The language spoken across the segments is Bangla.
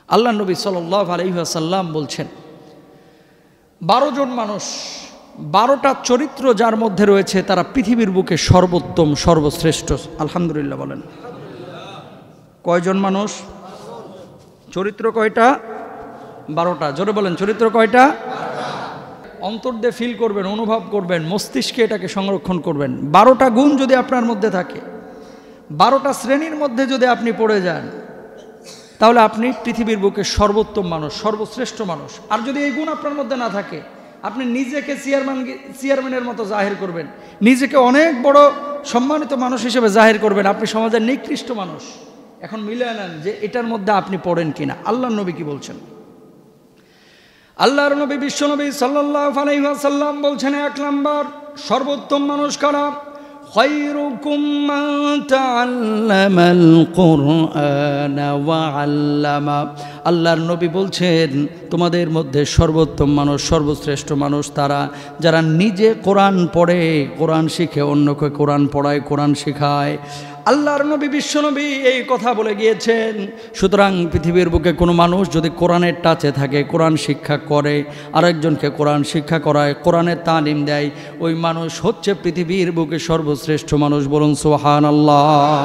আল্লাহ নবী সাল্লাল্লাহু আলাইহি ওয়াসাল্লাম বলছেন 12 জন মানুষ 12টা চরিত্র যার মধ্যে রয়েছে তারা পৃথিবীর বুকে সর্বোত্তম সর্বশ্রেষ্ঠ। আলহামদুলিল্লাহ বলেন। কয়জন মানুষ? চরিত্র কয়টা? 12টা। জোরে বলেন, চরিত্র কয়টা? অন্তর দিয়ে ফিল করবেন, অনুভব করবেন, মস্তিষ্কে এটাকে সংরক্ষণ করবেন। 12টা গুণ যদি আপনার মধ্যে থাকে, 12টা শ্রেণীর মধ্যে যদি আপনি পড়ে যান, তাহলে আপনি পৃথিবীর বুকে সর্বোত্তম মানুষ, সর্বশ্রেষ্ঠ মানুষ। আর যদি এই গুণ আপনার মধ্যে না থাকে, আপনি নিজেকে চেয়ারম্যানের মতো জাহির করবেন, নিজেকে অনেক বড় সম্মানিত মানুষ হিসেবে জাহির করবেন, আপনি সমাজের নিকৃষ্ট মানুষ। এখন মিলে নেন যে এটার মধ্যে আপনি পড়েন কিনা। আল্লাহর নবী কি বলছেন? আল্লাহর নবী বিশ্বনবী সাল্লাল্লাহু আলাইহি ওয়াসাল্লাম বলছেন, 1 নাম্বার সর্বোত্তম মানুষ কারা? খায়রুকুম মান তাআল্লামাল কুরআনা ওয়া আল্লামা। আল্লাহর নবী বলছেন, তোমাদের মধ্যে সর্বোত্তম মানুষ, সর্বশ্রেষ্ঠ মানুষ তারা যারা নিজে কোরআন পড়ে, কোরআন শিখে, অন্যকে কোরআন পড়ায়, কোরআন শেখায়। আল্লাহর নবী বিশ্বনবী এই কথা বলে গিয়েছেন। সুতরাং পৃথিবীর বুকে কোনো মানুষ যদি কোরআনের টাচে থাকে, কোরআন শিক্ষা করে, আরেকজনকে কোরআন শিক্ষা করায়, কোরআনের তালিম দেয়, ওই মানুষ হচ্ছে পৃথিবীর বুকে সর্বশ্রেষ্ঠ মানুষ। বলুন সুবহানাল্লাহ।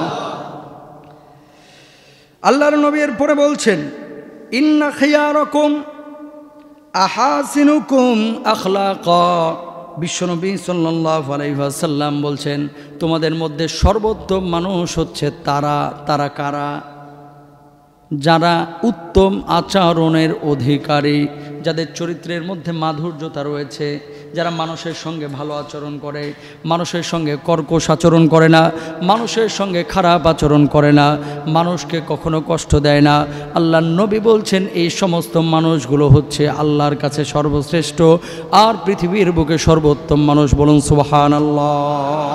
আল্লাহর নবী এরপরে বলছেন, ইন্না খিয়ারাকুম আহাসিনুকুম আখলাকা। বিশ্বনবী সাল্লাল্লাহু আলাইহি ওয়াসাল্লাম বলছেন, তোমাদের মধ্যে সর্বোত্তম মানুষ হচ্ছে তারা কারা? যারা উত্তম আচরণের অধিকারী, যাদের চরিত্রের মধ্যে মাধুর্যতা রয়েছে, যারা মানুষের সঙ্গে ভালো আচরণ করে, মানুষের সঙ্গে কর্কশ আচরণ করে না, মানুষের সঙ্গে খারাপ আচরণ করে না, মানুষকে কখনো কষ্ট দেয় না। আল্লাহর নবী বলছেন, এই সমস্ত মানুষগুলো হচ্ছে আল্লাহর কাছে সর্বশ্রেষ্ঠ আর পৃথিবীর বুকে সর্বোত্তম মানুষ। বলুন সুবহানাল্লাহ।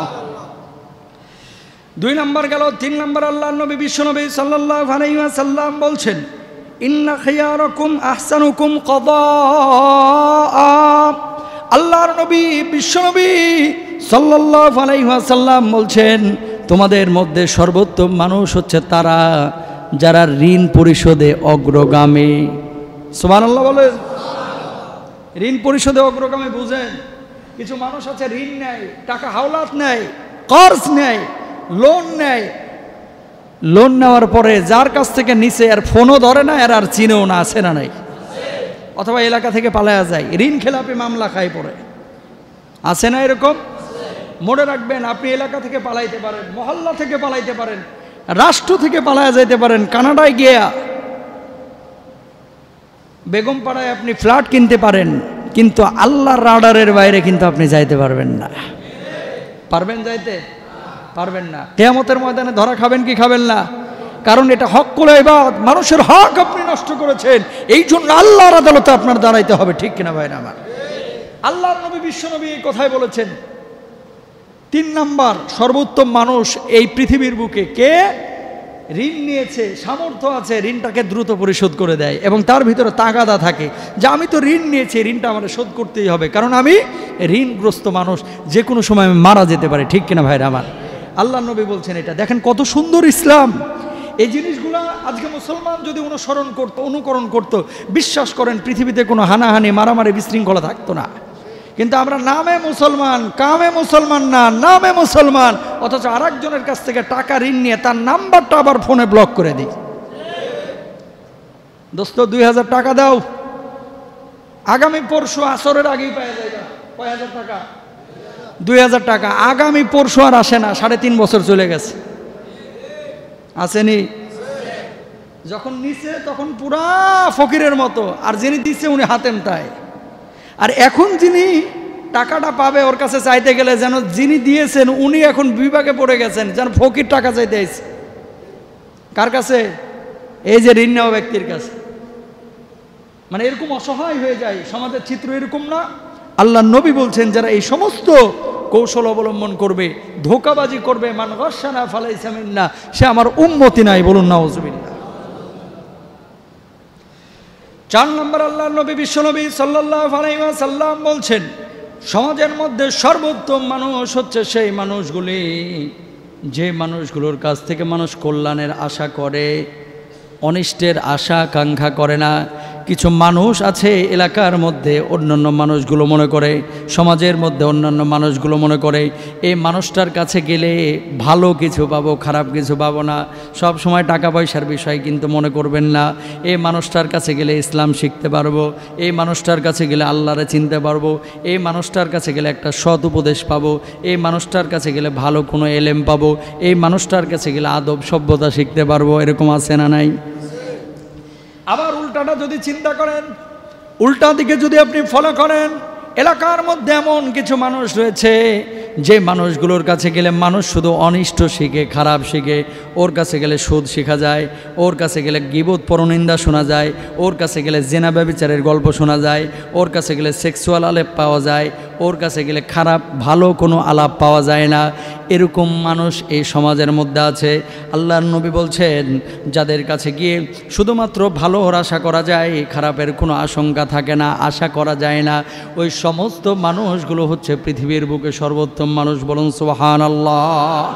2 নাম্বার গেল। 3 নাম্বার আল্লাহর নবী বিশ্বনবী সাল্লাল্লাহু আলাইহি ওয়াসাল্লাম বলছেন, ইন্না খিয়ারাকুম আহসানুকুম কদাআ। আল্লাহর নবী বিশ্বনবী সাল্লাল্লাহু আলাইহি ওয়াসাল্লাম বলছেন, তোমাদের মধ্যে সর্বোত্তম মানুষ হচ্ছে তারা যারা ঋণ পরিশোধে অগ্রগামী। সুবহানাল্লাহ বলেন। ঋণ পরিশোধে অগ্রগামী বুঝেন? কিছু মানুষ আছে ঋণ নেয়, টাকা হাওলাত নেয়, কর্জ নেয়, লোন নেয়, লোন নেওয়ার পরে যার কাছ থেকে নিচে আর ফোনও ধরে না, আর চিনেও না, আছে না নাই? অথবা এলাকা থেকে পালায়া যায়, ঋণ খেলাপি মামলা খায় পড়ে, আছে না এরকম? মনে রাখবেন, আপনি এলাকা থেকে পালাইতে পারেন, মহল্লা থেকে পালাইতে পারেন, রাষ্ট্র থেকে পালায়া যাইতে পারেন, কানাডায় গিয়া বেগম পাড়ায় আপনি ফ্ল্যাট কিনতে পারেন, কিন্তু আল্লাহর রাডারের বাইরে কিন্তু আপনি যাইতে পারবেন না। পারবেন যাইতে? পারবেন না। কিয়ামতের ময়দানে ধরা খাবেন কি খাবেন না? কারণ এটা হক্কুল ইবাদ, মানুষের হক আপনি নষ্ট করেছেন, এই জন্য আল্লাহর আদালতে আপনার দাঁড়াইতে হবে। ঠিক কিনা ভাইরা আমার? আল্লাহর নবী বিশ্বনবী এই কথাই বলেছেন। 3 নাম্বার সর্বোত্তম মানুষ এই পৃথিবীর বুকে কে? ঋণ নিয়েছে, সামর্থ্য আছে, ঋণটাকে দ্রুত পরিশোধ করে দেয় এবং তার ভিতরে তাগাদা থাকে যে আমি তো ঋণ নিয়েছি, ঋণটা আমার শোধ করতেই হবে, কারণ আমি ঋণগ্রস্ত মানুষ, যে কোনো সময় আমি মারা যেতে পারি। ঠিক কিনা ভাইরা আমার? আল্লাহ নবী বলছেন এটা। দেখেন কত সুন্দর ইসলাম। এই জিনিসগুলো আজকে মুসলমান যদি অনুকরণ করতো, বিশ্বাস করেন পৃথিবীতে কোনো হানাহানি, মারামারি, বিশৃঙ্খলা থাকতো না। কিন্তু আমরা নামে মুসলমান, কামে মুসলমান না, নামে মুসলমান, অথচ আরেকজনের কাছ থেকে টাকা ঋণ নিয়ে তার নাম্বারটা আবার ফোনে ব্লক করে দিই। দোস্ত 2000 টাকা দাও, আগামী পরশু আসরের আগেই পাওয়া যায়। কয় হাজার টাকা? 2000 টাকা। আগামী পরশু আর আসে না, 3.5 বছর চলে গেছে। আসেনি? যখন নিছে তখন পুরা ফকিরের মতো, আর যিনি দিচ্ছে উনি হাতেম তাই। আর এখন যিনি টাকাটা পাবে, ওর কাছে চাইতে গেলে যেন যিনি দিয়েছেন উনি এখন বিভাগে পড়ে গেছেন, যেন ফকির টাকা চাইতে আইছে। কার কাছে? এই যে ঋণ নেওয়া ব্যক্তির কাছে। মানে এরকম অসহায় হয়ে যায় সমাজের চিত্র, এরকম না? আল্লাহ নবী বলছেন, যারা এই সমস্ত কৌশল অবলম্বন করবে, ধোঁকাবাজি করবে, মান গাশশানা ফালাইসা মিন্না, সে আমার উম্মতি নাই। বলুন নাউযুবিল্লাহ। 4 নম্বর আল্লাহর নবী বিশ্বনবী সাল্লাল্লাহু আলাইহি ওয়াসাল্লাম বলছেন, সমাজের মধ্যে সর্বোত্তম মানুষ হচ্ছে সেই মানুষগুলি যে মানুষগুলোর কাছ থেকে মানুষ কল্যাণের আশা করে, অনিষ্টের আশা আকাঙ্ক্ষা করে না। কিছু মানুষ আছে এলাকার মধ্যে, অন্যান্য মানুষগুলো মনে করে, সমাজের মধ্যে অন্যান্য মানুষগুলো মনে করে এই মানুষটার কাছে গেলে ভালো কিছু পাবো, খারাপ কিছু পাবো না। সব সময় টাকা পয়সার বিষয় কিন্তু মনে করবেন না। এই মানুষটার কাছে গেলে ইসলাম শিখতে পারবো, এই মানুষটার কাছে গেলে আল্লাহরে চিনতে পারবো, এই মানুষটার কাছে গেলে একটা সৎ উপদেশ পাবো, এই মানুষটার কাছে গেলে ভালো কোনো এলেম পাবো, এই মানুষটার কাছে গেলে আদব সভ্যতা শিখতে পারবো। এরকম আছে না নাই? আবার উল্টাটা যদি চিন্তা করেন, উল্টা দিকে যদি আপনি ফলো করেন, এলাকার মধ্যে এমন কিছু মানুষ রয়েছে যে মানুষগুলোর কাছে গেলে মানুষ শুধু অনিষ্ট শিখে, খারাপ শিখে। ওর কাছে গেলে সুদ শেখা যায়, ওর কাছে গেলে গীবত পরনিন্দা শোনা যায়, ওর কাছে গেলে জেনা ব্যভিচারের গল্প শোনা যায়, ওর কাছে গেলে সেক্সুয়াল আলাপ পাওয়া যায়, ওর কাছে গেলে খারাপ ভালো কোনো আলাপ পাওয়া যায় না। এরকম মানুষ এই সমাজের মধ্যে আছে। আল্লাহর নবী বলছেন, যাদের কাছে গিয়ে শুধুমাত্র ভালোর আশা করা যায়, খারাপের কোনো আশঙ্কা থাকে না, আশা করা যায় না, ওই সমস্ত মানুষগুলো হচ্ছে পৃথিবীর বুকে সর্বোত্তম মানুষ। বলুন সুবহানাল্লাহ।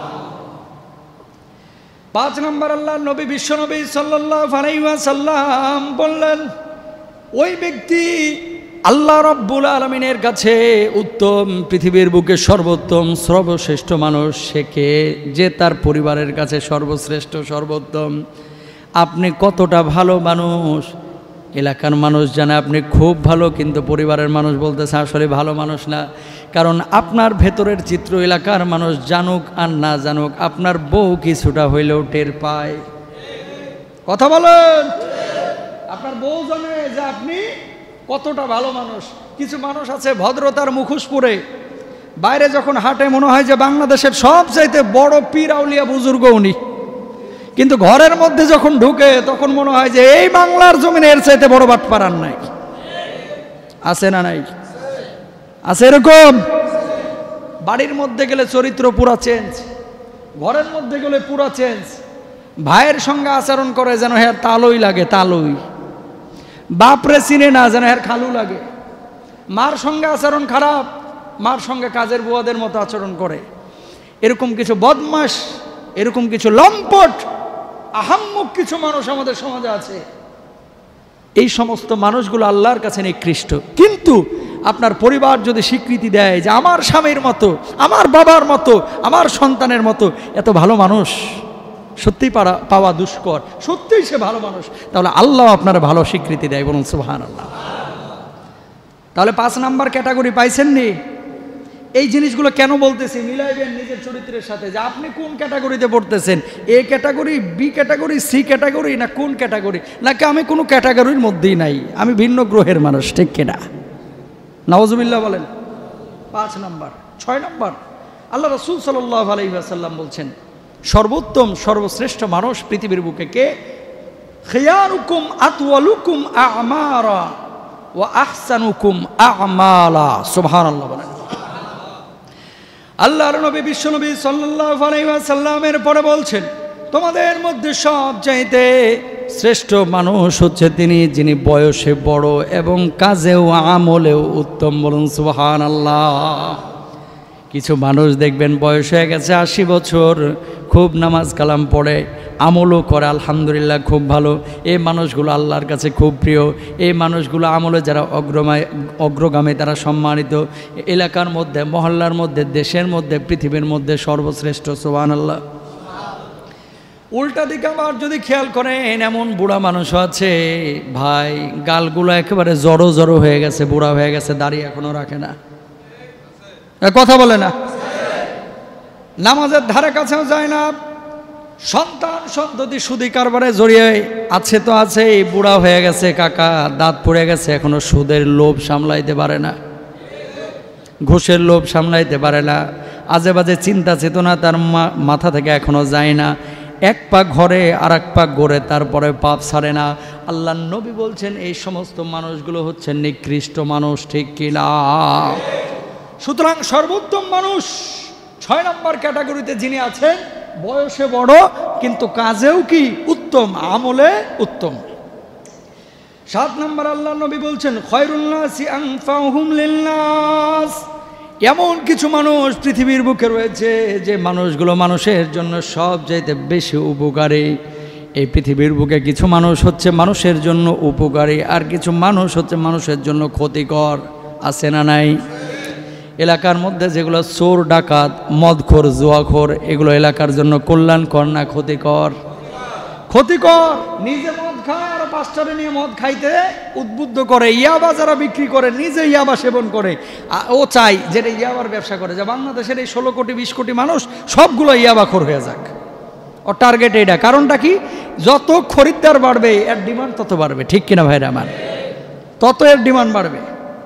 5 নম্বর আল্লাহর নবী বিশ্বনবী সাল্লাল্লাহু আলাইহি ওয়াসাল্লাম বললেন, ওই ব্যক্তি আল্লাহ রাব্বুল আলামিনের কাছে উত্তম, পৃথিবীর বুকে সর্বোত্তম সর্বশ্রেষ্ঠ মানুষ সে কে? যে তার পরিবারের কাছে সর্বশ্রেষ্ঠ সর্বোত্তম। আপনি কতটা ভালো মানুষ এলাকার মানুষ জানে আপনি খুব ভালো, কিন্তু পরিবারের মানুষ বলতেছে আসলে ভালো মানুষ না। কারণ আপনার ভেতরের চিত্র এলাকার মানুষ জানুক আর না জানুক, আপনার বউ কিছুটা হইলেও টের পায়। কথা বলেন, আপনার বউ জানে যে আপনি কতটা ভালো মানুষ। কিছু মানুষ আছে ভদ্রতার মুখোশ পরে বাইরে যখন হাঁটে মনে হয় যে বাংলাদেশের সবচাইতে বড় পীর আউলিয়া বুজুর্গ উনি, কিন্তু ঘরের মধ্যে যখন ঢুকে তখন মনে হয় যে এই বাংলার জমিনে এর চাইতে বড় বাটপার আর নাই। আছে না নাই? আছে এরকম। বাড়ির মধ্যে গেলে চরিত্র পুরা চেঞ্জ, ঘরের মধ্যে গেলে পুরা চেঞ্জ। ভাইয়ের সঙ্গে আচরণ করে যেন হ্যাঁ তালুই লাগে, তালুই। বাপরে চিনে না যেন হ্যাঁ খালু লাগে। মার সঙ্গে আচরণ খারাপ, মার সঙ্গে কাজের বুয়াদের মতো আচরণ করে। এরকম কিছু বদমাশ, এরকম কিছু লম্পট আহাম্মক কিছু মানুষ আমাদের সমাজে আছে। এই সমস্ত মানুষগুলো আল্লাহর কাছে নিকৃষ্ট। কিন্তু আপনার পরিবার যদি স্বীকৃতি দেয় যে আমার স্বামীর মতো, আমার বাবার মতো, আমার সন্তানের মতো এত ভালো মানুষ সত্যিই পাওয়া দুষ্কর, সত্যিই সে ভালো মানুষ, তাহলে আল্লাহ আপনারা ভালো স্বীকৃতি দেয়। বলুন সুবহানাল্লাহ। তাহলে 5 নাম্বার ক্যাটাগরি পাইছেন নি? এই জিনিসগুলো কেন বলতেছি মিলাইবেন নিজের চরিত্রের সাথে, যে আপনি কোন ক্যাটাগরিতে পড়তেছেন, A category, B category, C category, না কোন ক্যাটাগরি, নাকি আমি কোনো ক্যাটাগরির মধ্যেই নাই, আমি ভিন্ন গ্রহের মানুষ, ঠিক কিনা? নাউজুবিল্লাহ বলেন। 5 নাম্বার। 6 নাম্বার আল্লাহ রাসূল সাল্লাল্লাহু আলাইহি ওয়াসাল্লাম বলছেন, সর্বোত্তম সর্বশ্রেষ্ঠ মানুষ পৃথিবীর বুকে কে? খিয়ারুকুম আতওয়ালুকুম আমারা ওয়া আহসানুকুম আমালা। সুবহানাল্লাহ বলেন। আল্লাহর নবী বিশ্বনবী সাল্লাল্লাহু আলাইহি ওয়াসাল্লামের পরে বলছেন, তোমাদের মধ্যে সবচাইতে শ্রেষ্ঠ মানুষ হচ্ছে তিনি যিনি বয়সে বড় এবং কাজেও আমলেও উত্তম। বলুন সুবহানাল্লাহ। কিছু মানুষ দেখবেন বয়স হয়ে গেছে 80 বছর, খুব নামাজ কালাম পড়ে, আমলও করে, আলহামদুলিল্লাহ খুব ভালো। এই মানুষগুলো আল্লাহর কাছে খুব প্রিয়। এই মানুষগুলো আমলে যারা অগ্রগামী তারা সম্মানিত। এলাকার মধ্যে, মহল্লার মধ্যে, দেশের মধ্যে, পৃথিবীর মধ্যে সর্বশ্রেষ্ঠ। সুবহানাল্লাহ। উল্টা দিকে আবার যদি খেয়াল করেন, এমন বুড়া মানুষ আছে ভাই, গালগুলো একেবারে জড়ো জড়ো হয়ে গেছে, বুড়া হয়ে গেছে, দাড়ি এখনো রাখে না। কথা বলে না, নামাজের ধারে কাছেও যায় না, সন্তান সন্ততি সুদি কারবারে জড়িয়ে আছে তো আছে, বুড়া হয়ে গেছে, কাকা দাঁত পড়ে গেছে, এখনো সুদের লোভ সামলাইতে পারে না, ঘুষের লোভ সামলাইতে পারে না, আজে বাজে চিন্তা চেতনা তার মাথা থেকে এখনো যায় না, এক পা ঘরে আর এক পা গড়ে তারপরে পাপ ছাড়ে না। আল্লাহর নবী বলছেন এই সমস্ত মানুষগুলো হচ্ছে নিকৃষ্ট মানুষ, ঠিক কিনা? সুতরাং সর্বোত্তম মানুষ 6 নম্বর ক্যাটাগরিতে যিনি আছেন, বয়সে বড় কিন্তু কাজেও কি উত্তম, আমলে উত্তম। 7 নম্বর আল্লাহর নবী বলছেন, খায়রুন নাসি আনফাহুম লিন্নাস। এমন কিছু মানুষ পৃথিবীর বুকে রয়েছে যে মানুষগুলো মানুষের জন্য সবচাইতে বেশি উপকারী। এই পৃথিবীর বুকে কিছু মানুষ হচ্ছে মানুষের জন্য উপকারী, আর কিছু মানুষ হচ্ছে মানুষের জন্য ক্ষতিকর। আছে না নাই? এলাকার মধ্যে যেগুলো চোর, ডাকাত, মদখোর, জুয়াখোর, এগুলো এলাকার জন্য কল্যাণকর না ক্ষতিকর? ক্ষতিকর। নিজে মদ খায় আর পাঁচটারে নিয়ে মদ খাইতে উদ্বুদ্ধ করে। ইয়াবা যারা বিক্রি করে, নিজে ইয়াবা সেবন করে, ও চাই যেটা ইয়াবার ব্যবসা করে, যে বাংলাদেশের এই 16 কোটি 20 কোটি মানুষ সবগুলো ইয়াবাখোর হয়ে যাক। ও টার্গেট এইটা। কারণটা কি? যত খরিদ্দার বাড়বে এর ডিমান্ড তত বাড়বে। ঠিক কিনা ভাইরা আমার? তত এর ডিমান্ড বাড়বে।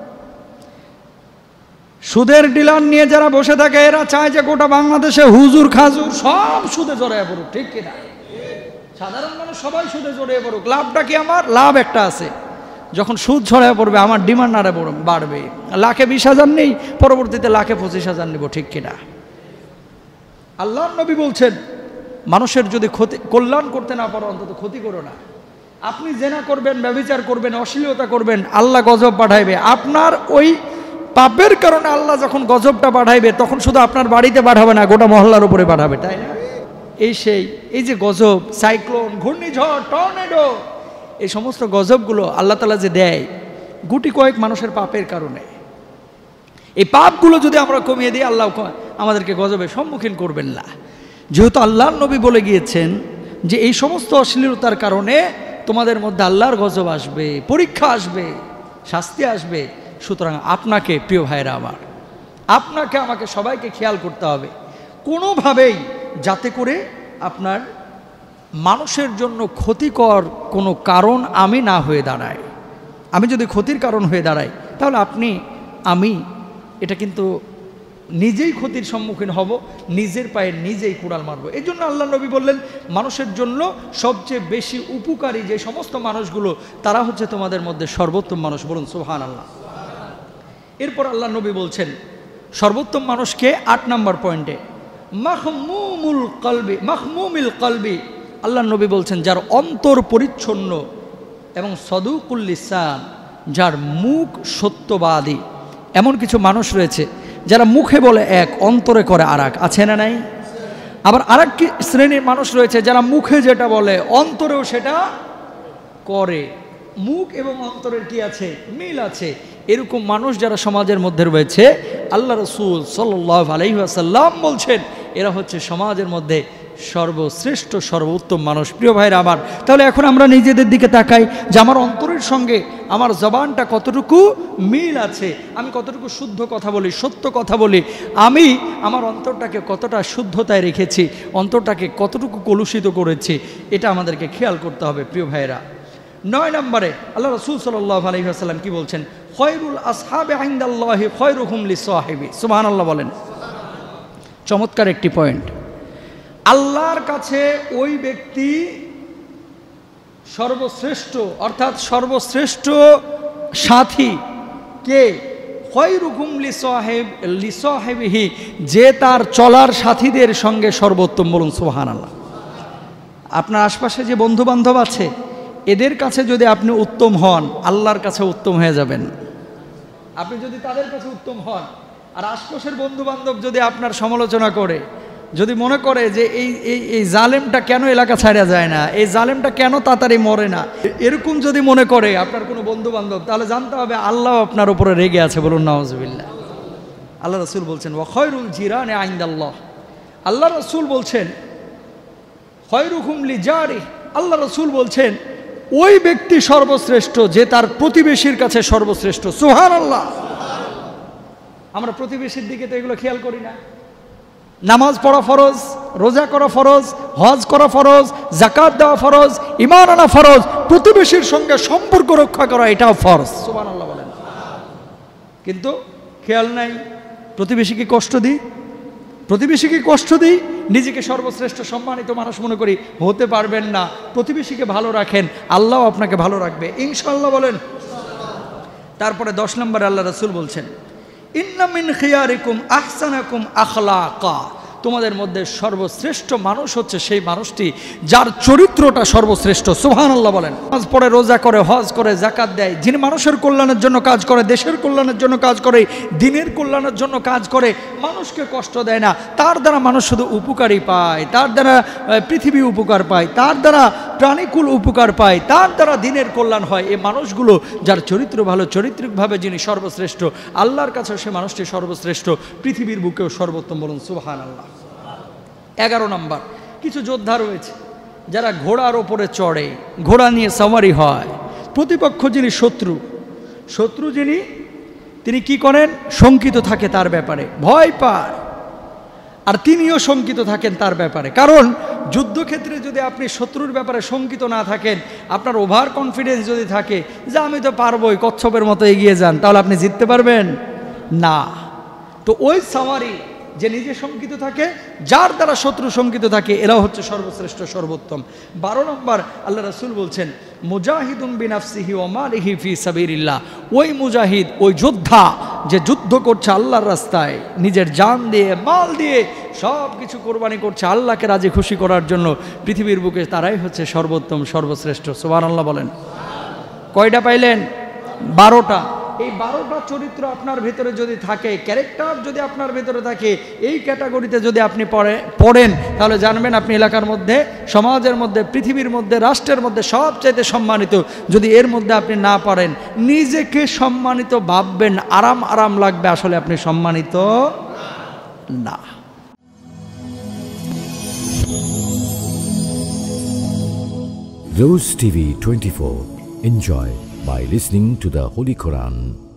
সুদের ডিলার নিয়ে যারা বসে থাকে এরা চায় যে গোটা বাংলাদেশে হুজুর খাজুর সব সুদে জড়ায় পড়ুক। ঠিক কিনা? সাধারণ মানুষ সবাই সুদে জড়িয়ে পড়ুক। লাভটা কি আমার? লাভ একটা আছে, যখন সুদ ছড়ায় পড়বে আমার ডিমান্ড আরে বাড়বে। লাখে 20,000 নেই, পরবর্তীতে লাখে 25,000 নেব। ঠিক কিনা? আল্লাহর নবী বলছেন, মানুষের যদি কল্যাণ করতে না পারো অন্তত ক্ষতি করো না। আপনি জেনা করবেন, ব্যভিচার করবেন, অশ্লীলতা করবেন, আল্লাহ গজব পাঠাইবে। আপনার ওই পাপের কারণে আল্লাহ যখন গজবটা পাঠাইবে তখন শুধু আপনার বাড়িতে পাঠাবে না, গোটা মহল্লার উপরে পাঠাবে। তাই না? এই যে গজব, সাইক্লোন, ঘূর্ণিঝড়, টর্নেডো, এই সমস্ত গজবগুলো আল্লাহ তাআলা যে দেয় গুটি কয়েক মানুষের পাপের কারণে। এই পাপগুলো যদি আমরা কমিয়ে দিই আল্লাহ আমাদেরকে গজবের সম্মুখীন করবেন না। যেহেতু আল্লাহর নবী বলে গিয়েছেন যে এই সমস্ত অশ্লীলতার কারণে তোমাদের মধ্যে আল্লাহর গজব আসবে, পরীক্ষা আসবে, শাস্তি আসবে। সুতরাং আপনাকে, প্রিয় ভাইরা আমার, আপনাকে আমাকে সবাইকে খেয়াল করতে হবে কোনোভাবেই যাতে করে আপনার মানুষের জন্য ক্ষতিকর কোনো কারণ আমি না হয়ে দাঁড়াই। আমি যদি ক্ষতির কারণ হয়ে দাঁড়াই তাহলে আমি এটা কিন্তু নিজেই ক্ষতির সম্মুখীন হব, নিজের পায়ে নিজেই কুড়াল মারব। এই জন্য আল্লাহ নবী বললেন, মানুষের জন্য সবচেয়ে বেশি উপকারী যে সমস্ত মানুষগুলো তারা হচ্ছে তোমাদের মধ্যে সর্বোত্তম মানুষ। বলুন সুবহানাল্লাহ। এরপর আল্লাহ নবী বলছেন সর্বোত্তম মানুষকে 8 নম্বর পয়েন্টে, মাহমুমিল কলবি। আল্লাহ নবী বলছেন যার অন্তর পরিচ্ছন্ন এবং সদুকুল লিসান, যার মুখ সত্যবাদী। এমন কিছু মানুষ রয়েছে যারা মুখে বলে এক, অন্তরে করে আরেক। আছে না নাই? আবার আরেক শ্রেণীর মানুষ রয়েছে যারা মুখে যেটা বলে অন্তরেও সেটা করে। মুখ এবং অন্তরের কি আছে? মিল আছে। এরকম মানুষ যারা সমাজের মধ্যে রয়েছে, আল্লাহ রাসূল সাল্লাল্লাহু আলাইহি ওয়াসাল্লাম বলছেন এরা হচ্ছে সমাজের মধ্যে সর্বশ্রেষ্ঠ সর্বোত্তম মানুষ। প্রিয় ভাইরা আমার, তাহলে এখন আমরা নিজেদের দিকে তাকাই যে আমার অন্তরের সঙ্গে আমার জবানটা কতটুকু মিল আছে, আমি কতটুকু শুদ্ধ কথা বলি, সত্য কথা বলি, আমি আমার অন্তরটাকে কতটা শুদ্ধতায় রেখেছি, অন্তরটাকে কতটুকু কলুষিত করেছি, এটা আমাদেরকে খেয়াল করতে হবে। প্রিয় ভাইরা, 9 নম্বরে আল্লাহ রাসূল সাল্লাল্লাহু আলাইহি ওয়াসাল্লাম কি বলছেন? খয়রুল আসহাবি ইনদাল্লাহি খয়রুহুম লিসাহিবি। সুবহানাল্লাহ বলেন। চমৎকার একটি পয়েন্ট। আল্লাহর কাছে ওই ব্যক্তি সর্বশ্রেষ্ঠ, অর্থাৎ সর্বশ্রেষ্ঠ সাথী কে? খয়রুকুম লিসাহিবিহি, যে তার চলার সাথীদের সঙ্গে সর্বোত্তম। বলুন সুবহানাল্লাহ। আপনার আশপাশে যে বন্ধু বান্ধব আছে এদের কাছে যদি আপনি উত্তম হন, আল্লাহর কাছে উত্তম হয়ে যাবেন। আপনি যদি তাদের কাছে উত্তম হন, আর আশপাশের বন্ধু বান্ধব যদি আপনার সমালোচনা করে, যদি মনে করে যে এই জালেমটা কেন এলাকা ছাড়া যায় না, এই জালেমটা কেন তাড়াতাড়ি মরে না, এরকম যদি মনে করে আপনার কোনো বন্ধু বান্ধব, তাহলে জানতে হবে আল্লাহ আপনার উপরে রেগে আছে। বলুন নাউজুবিল্লাহ। আল্লাহ রাসূল বলছেন ওয়া খয়রুল জিরানি ইনদাল্লাহ। আল্লাহ রাসূল বলছেন খয়রুকুম লিজারি। আল্লাহ রাসূল বলছেন ওই ব্যক্তি সর্বশ্রেষ্ঠ যে তার প্রতিবেশীর কাছে সর্বশ্রেষ্ঠ। সুবহানাল্লাহ। আমরা প্রতিবেশীর দিকে তো এগুলো খেয়াল করি না। নামাজ পড়া ফরজ, রোজা করা ফরজ, হজ করা ফরজ, যাকাত দেওয়া ফরজ, ঈমান আনা ফরজ, প্রতিবেশীর সঙ্গে সম্পর্ক রক্ষা করা এটাও ফরজ। সুবহানাল্লাহ বলেন। কিন্তু খেয়াল নাই, প্রতিবেশীকে কষ্ট দিই, প্রতিবেশীকে কষ্ট দিই, নিজেকে সর্বশ্রেষ্ঠ সম্মানিত মানুষ মনে করি। হতে পারবেন না। প্রতিবেশীকে ভালো রাখেন, আল্লাহ আপনাকে ভালো রাখবে ইনশাআল্লাহ বলেন। তারপরে 10 নম্বরে আল্লাহ রাসূল বলছেন ইন্না মিন খিয়ারিকুম আহসানাকুম আখলাকা। তোমাদের মধ্যে সর্বশ্রেষ্ঠ মানুষ হচ্ছে সেই মানুষটি যার চরিত্রটা সর্বশ্রেষ্ঠ। সুবহানাল্লাহ বলেন। নামাজ পড়ে, রোজা করে, হজ করে, যাকাত দেয়, যিনি মানুষের কল্যাণের জন্য কাজ করে, দেশের কল্যাণের জন্য কাজ করে, দিনের কল্যাণের জন্য কাজ করে, মানুষকে কষ্ট দেয় না, তার দ্বারা মানুষ শুধু উপকারই পায়, তার দ্বারা পৃথিবী উপকার পায়, তার দ্বারা প্রাণীকুল উপকার পায়, তার দ্বারা দিনের কল্যাণ হয়, এই মানুষগুলো যার চরিত্র ভালো, চরিত্রিকভাবে যিনি সর্বশ্রেষ্ঠ, আল্লাহর কাছেও সে মানুষটি সর্বশ্রেষ্ঠ, পৃথিবীর বুকেও সর্বোত্তম, বলুন সুবহানাল্লাহ। 11 নম্বর, কিছু যোদ্ধা রয়েছে যারা ঘোড়ার ওপরে চড়ে, ঘোড়া নিয়ে সাওয়ারি হয়, প্রতিপক্ষ যিনি শত্রু যিনি, তিনি কি করেন, শঙ্কিত থাকে তার ব্যাপারে, ভয় পায়, আর তিনিও শঙ্কিত থাকেন তার ব্যাপারে। কারণ যুদ্ধক্ষেত্রে যদি আপনি শত্রুর ব্যাপারে শঙ্কিত না থাকেন, আপনার ওভার কনফিডেন্স যদি থাকে যে আমি তো পারবোই, কচ্ছপের মতো এগিয়ে যান, তাহলে আপনি জিততে পারবেন না। তো ওই সাওয়ারি যে নিজে শঙ্কিত থাকে, যার দ্বারা শত্রু শঙ্কিত থাকে, এরাও হচ্ছে সর্বশ্রেষ্ঠ, সর্বোত্তম। 12 নম্বর, আল্লাহ রাসূল বলছেন মুজাহিদুন বিনাফসিহি ওয়া মালিহি ফি সাবিলিল্লাহ, ওই মুজাহিদ, ওই যোদ্ধা যে যুদ্ধ করছে আল্লাহর রাস্তায়, নিজের জান দিয়ে, মাল দিয়ে সব কিছু কোরবানি করছে আল্লাহকে রাজি খুশি করার জন্য, পৃথিবীর বুকে তারাই হচ্ছে সর্বোত্তম, সর্বশ্রেষ্ঠ। সুবহানাল্লাহ বলেন। কয়টা পাইলেন? 12টা। এই 12টা চরিত্র আপনার ভিতরে যদি থাকে, ক্যারেক্টার যদি আপনার ভিতরে থাকে, এই ক্যাটাগরিতে যদি আপনি পড়েন, তাহলে জানবেন আপনি এলাকার মধ্যে, সমাজের মধ্যে, পৃথিবীর মধ্যে, রাষ্ট্রের মধ্যে সবচাইতে সম্মানিত। যদি এর মধ্যে আপনি না পারেন, নিজেকে সম্মানিত ভাববেন, আরাম লাগবে, আসলে আপনি সম্মানিত না। Rose TV 24. Enjoy by listening to the Holy Quran.